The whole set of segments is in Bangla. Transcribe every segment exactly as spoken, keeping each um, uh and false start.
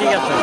ঠিক আছে।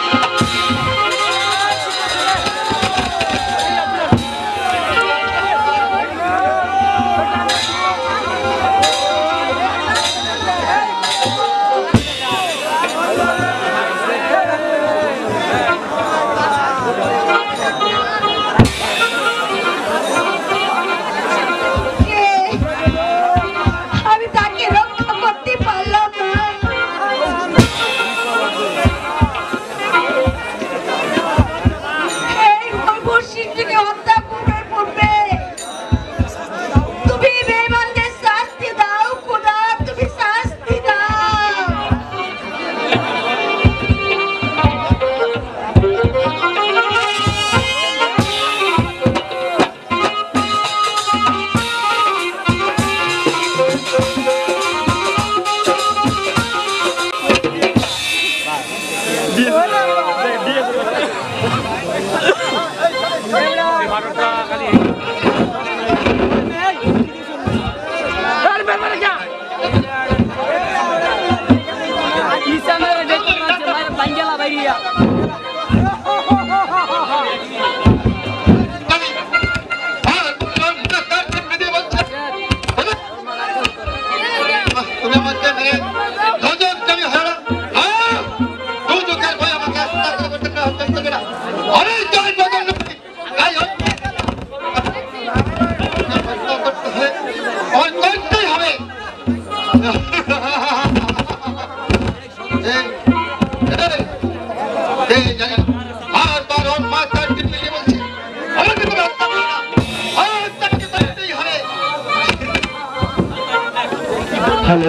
Hello.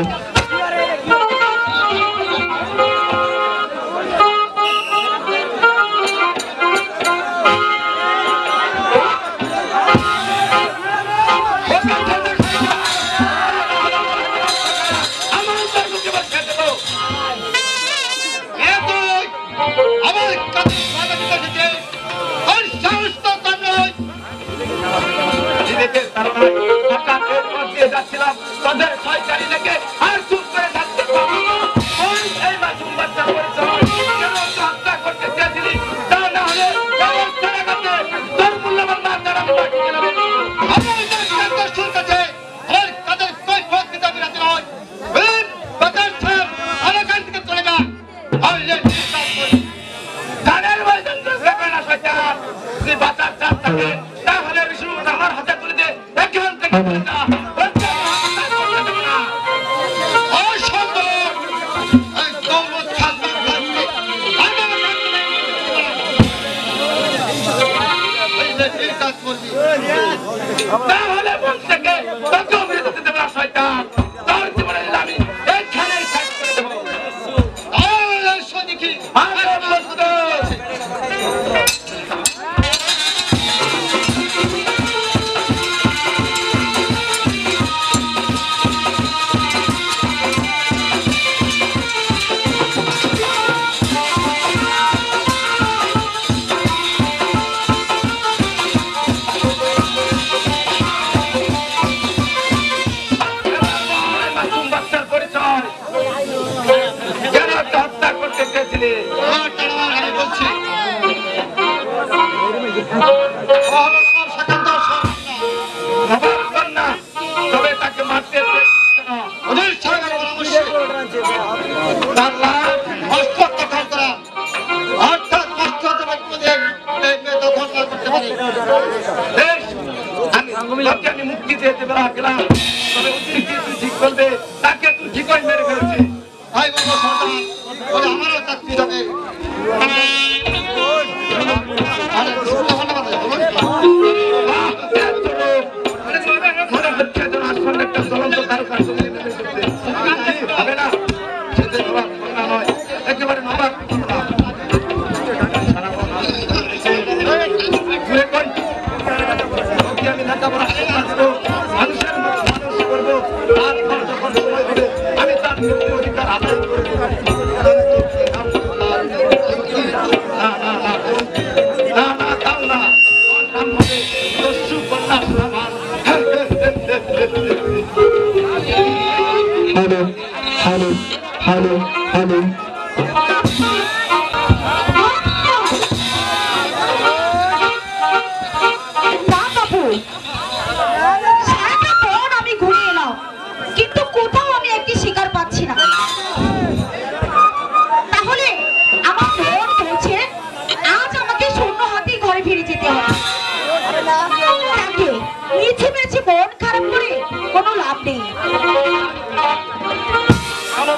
আমি লেখাপড়া মানুষের মানুষ করবো তারপর যখন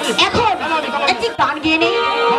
এখন একটি গান গিয়ে নেই।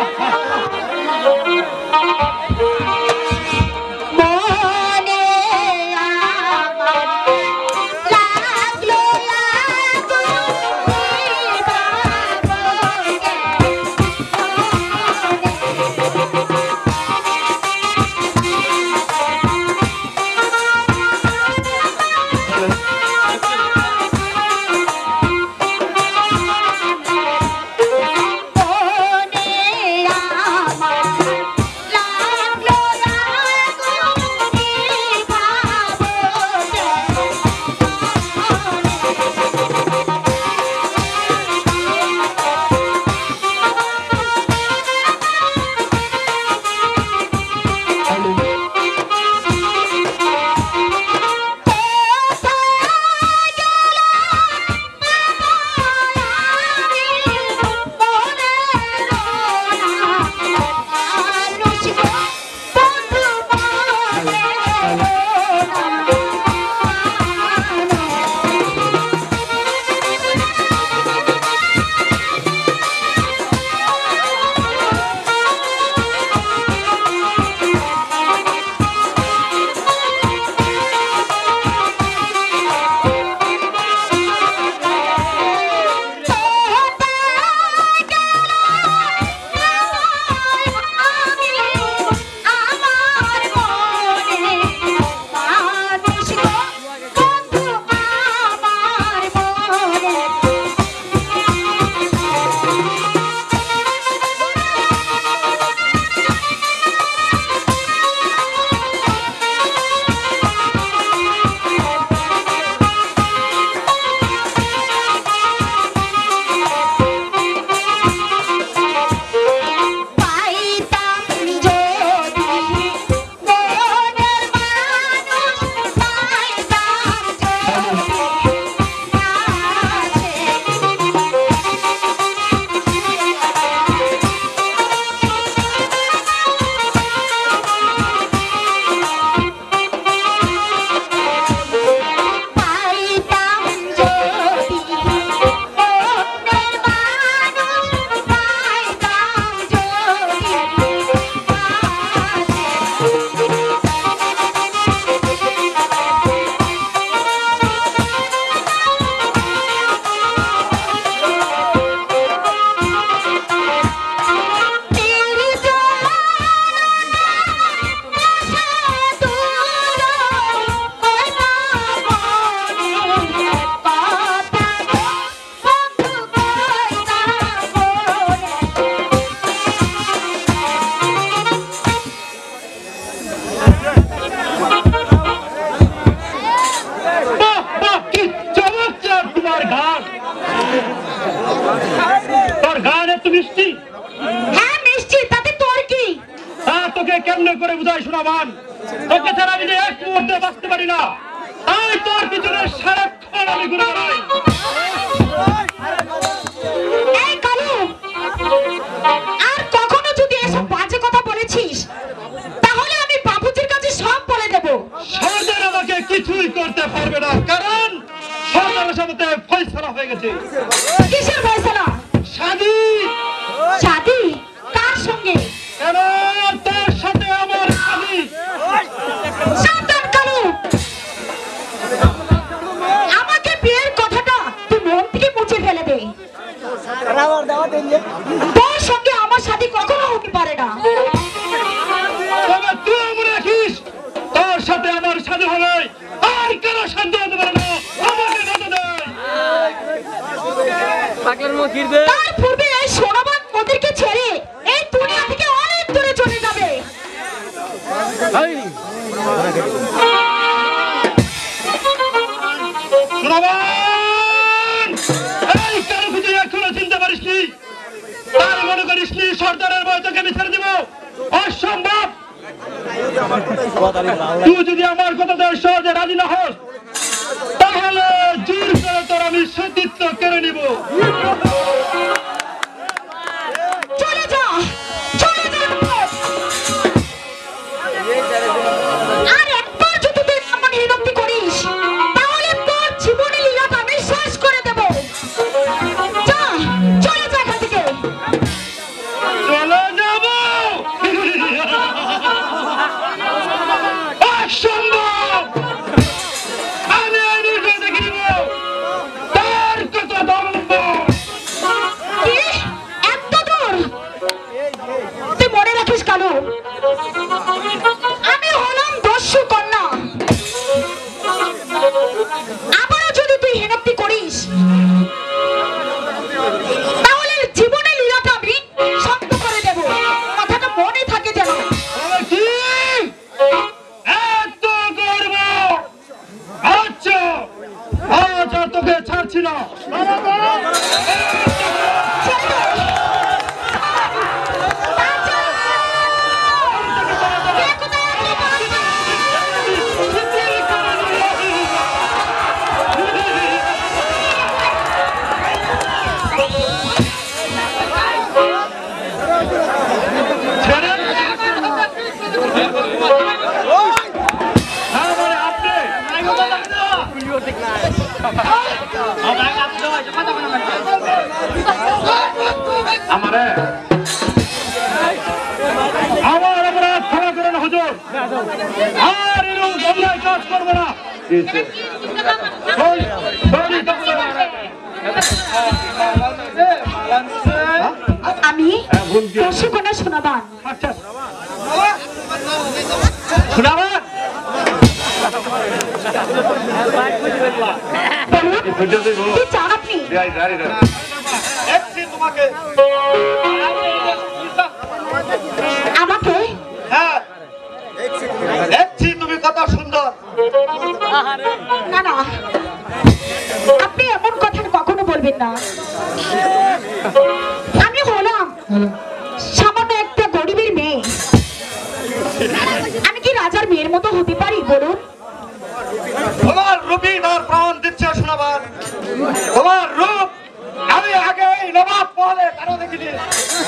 তুই যদি আমার কথা সহজে রাজি না হস তাহলে জোর করে তোর আমি সতীত্ব কেড়ে নিব। চলে যা, চলে যা। আর একবার যদি তুই আমার বিরক্তি করিস তাহলে তোর জীবনের লীলাটা আমি শেষ করে দেব। যা, চলে যা এখান থেকে। রাখিস কালু, আমি হলাম দস্যু কন্যা। আবারও যদি তুই হেনপ্তি করিস তাহলে জীবনের লীলাটা আমি শান্ত করে দেব, কথাটা মনে থাকে যেন। কি এত গর্ব? আচ্ছা আজ আর তোকে ছাড়ছি না। আমারে আমার অপরাধ ক্ষমা করেন হুজুর, আর এরকম অন্যায় কাজ করবো না। আমি দস্যু কন্যা শোনাবান। আচ্ছা শোনাবান বলুন কি চান আপনি? তোমাকে আমাকে? হ্যাঁ দেখছি তুমি কত সুন্দর। না না, আপনি এমন কথা কখনো বলবেন না। আমি হলাম সামান্য একটা গরিবের মেয়ে, আমি কি রাজার মেয়ের মতো হতে পারি বলুন? তোমার রূপই তার প্রমাণ দিচ্ছে শোনাবার। তোমার রূপ আমি আগে এই নবাব মহলে কারো দেখিনি।